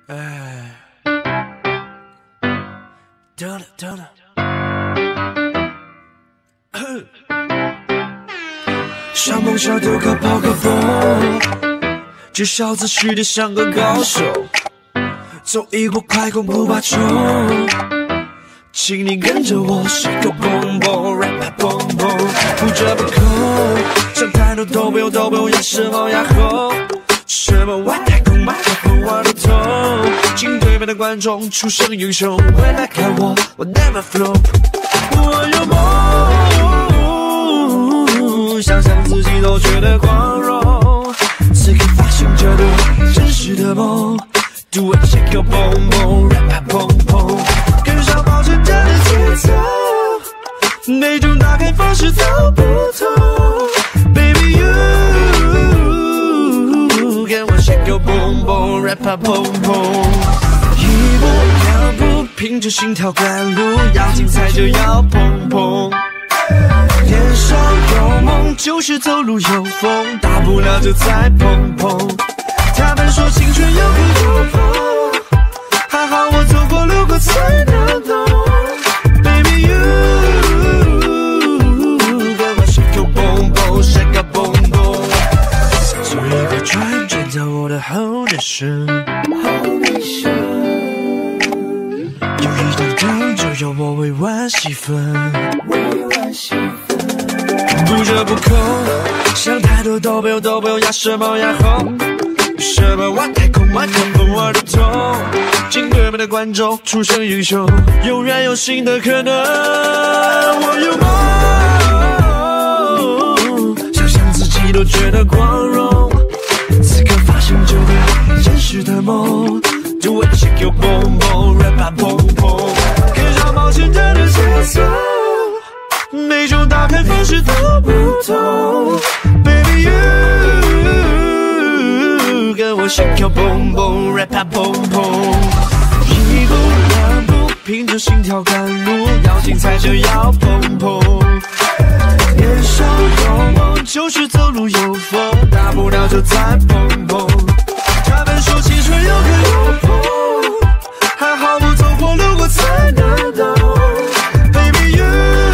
哎，得了得了，想梦想都可跑个步，至少自诩得像个高手，走一步快攻不怕丑。请你跟着我，shake your boom boom，rap boom boom， 不折不扣，想太多都不用压什么压后，什么外太空麦克风我都通，请对面的观众出声英雄，回来看我 never flow， 我有梦，想象自己都觉得光荣，此刻发现这个真实的梦 ，do it shake your boom boom，rap boom boom， 跟上保持着的节奏，每种打开方式都不同 ，baby you， 跟我 shake your boom boom，rap boom boom， 一步两步凭着心跳赶路，要精彩就要砰砰。年少有梦，就是走路有风，大不了就再碰碰。他们说青春有苦有痛，还好我走过路过才能懂。Baby you， 跟我 shake your boom boom，shake your boom boom， 做一个转转到我的后半生。有一张灯就要我委婉细分。不折不扣，想太多都不用压什么压后，什么外太空麦克风我都通，请对面的观众出声英雄，永远有新的可能。我有梦，想象自己都觉得光荣，此刻发现这个真实的梦 ，Do it shake your boom boom，rap boom boom， 跟上冒险者的节奏。每种打开方式都不同 ，Baby you， 跟我 shake your boom boom，rap boom boom， 一步两步凭着心跳赶路，要精彩就要砰砰。年少有梦，就是走路有风，大不了就再碰碰。他们说青春有苦有痛，还好我走过路过才能懂。Baby you。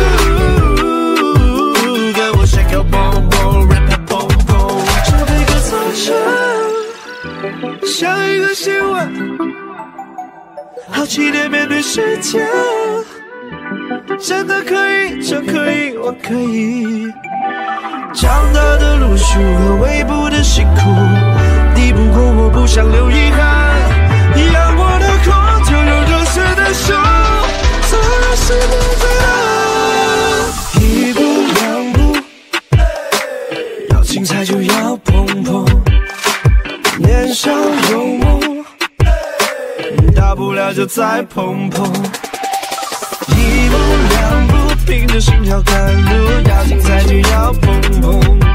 像一个新闻，好奇地面对世界，真的可以，真可以，我可以。长大的路数和微步的辛苦，抵不过我不想留遗憾。阳光的空，就有热血的手，做人是不最难。一步两步，要精彩就要砰砰。年少有梦，大不了就再碰碰。一步两步凭着心跳赶路，要精彩就要砰砰。